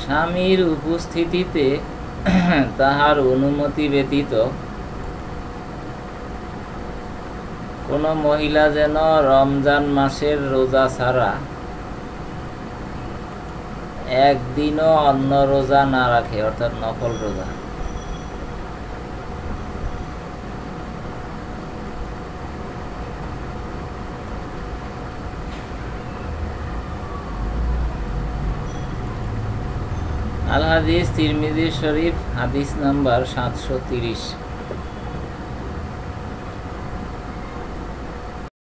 স্বামীর উপস্থিতিতে তাহার অনুমতি ব্যতীত কোনো মহিলা যেন রমজান মাসের রোজা ছাড়া একদিনও অন্য রোজা না রাখে, অর্থাৎ নফল রোজা। আল হাদিস তিরমিজি শরীফ, হাদিস নাম্বার 730।